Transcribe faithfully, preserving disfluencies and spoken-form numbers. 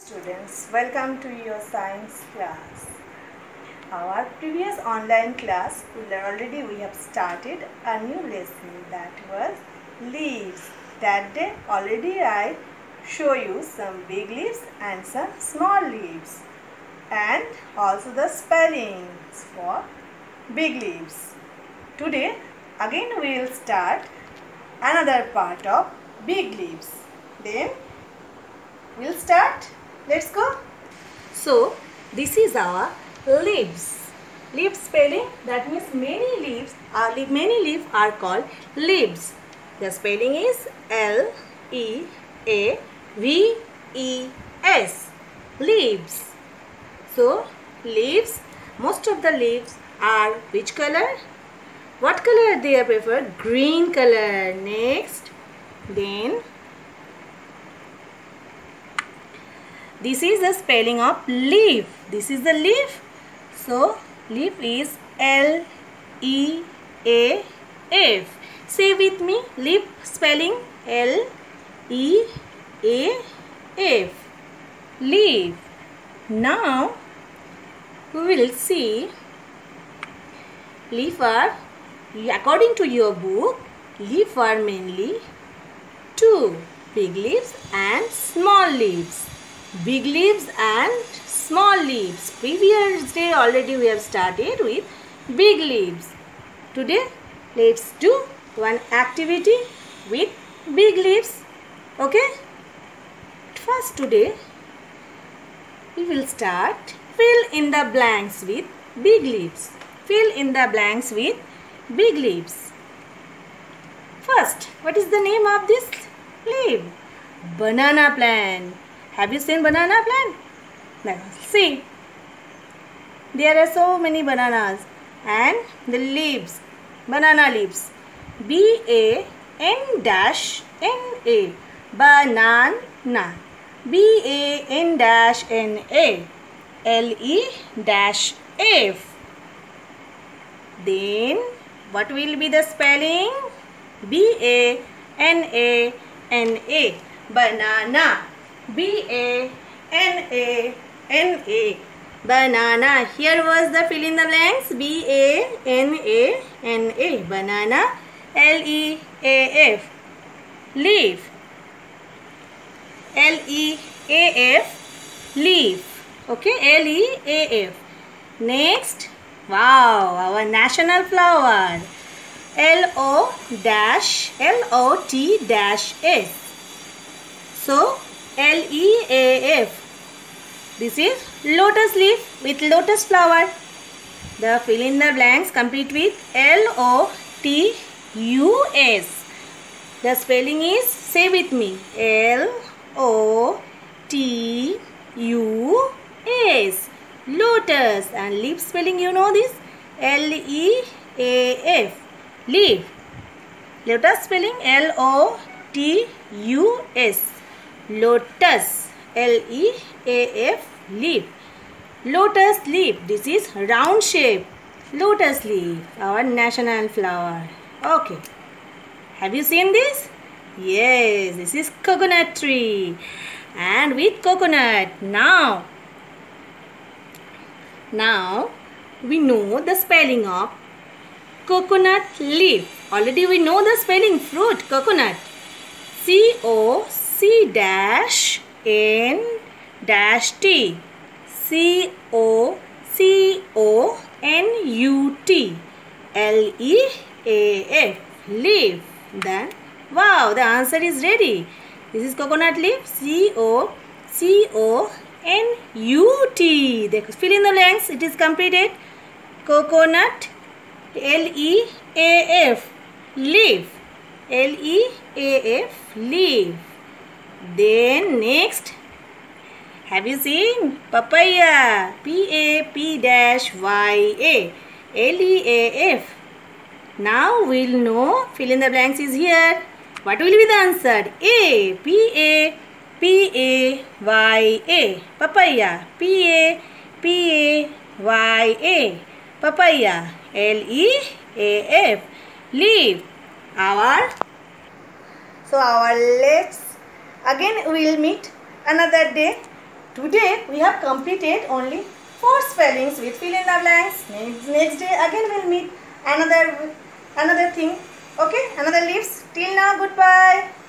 students, welcome to your science class. Our previous online class, already we have started a new lesson, that was leaves. That day already I show you some big leaves and some small leaves, and also the spellings for big leaves. Today again we will start another part of big leaves. Then we'll start. Let's go. So this is our leaves. Leaf spelling, that means many leaves are many leaves are called leaves. The spelling is L E A V E S. Leaves. So leaves, most of the leaves are which color? What color they are preferred? Green color. Next, then this is the spelling of leaf. This is the leaf. So leaf is L E A F. Say with me, leaf spelling L E A F. Leaf. Now we will see leaf are, according to your book, leaf are mainly two, big leaves and small leaves. Big leaves and small leaves. Previous day already we have started with big leaves. Today let's do one activity with big leaves. Okay? First today we will start fill in the blanks with big leaves. Fill in the blanks with big leaves. First, what is the name of this leaf? Banana plant. Have you seen banana plant? Now, see, there are so many bananas and the leaves, banana leaves. B A N dash N A, banana. B A N dash N A, L E dash F. Then, what will be the spelling? B A N A N A, banana. B A N A N A, banana. Here was the fill in the blanks. B A N A N A, banana. L E A F, leaf. L E A F, leaf. Okay, L E A F. Next, wow, our national flower. L O dash L O T dash S. So L E A F. This is lotus leaf with lotus flower. The fill in the blanks complete with L O T U S. The spelling is, say with me, L O T U S. Lotus. And leaf spelling, you know this? L E A F. Leaf. Lotus spelling L O T U S. Lotus. L E A F, leaf. Lotus leaf. This is round shape. Lotus leaf, our national flower. Okay. Have you seen this? Yes, this is coconut tree. And with coconut. Now, now we know the spelling of coconut leaf. Already we know the spelling fruit, coconut. C O C dash N dash T. C O C O N U T. L E A F. Leaf. Then, wow, the answer is ready. This is coconut leaf. C O C O N U T. Fill in the blanks. It is completed. Coconut. L E A F. Leaf. L E A F. Leaf. Then next, have you seen papaya? P A P dash Y A, L E A F. Now we'll know, fill in the blanks is here. What will be the answer? A, P A P A Y A, papaya. P A P A Y A, papaya. L E A F, leaf. Our, so our let's again we will meet another day today we have completed only four spellings with fill in the blanks. Next, next day again we'll meet another another thing. Okay, another leaves. Till now, goodbye.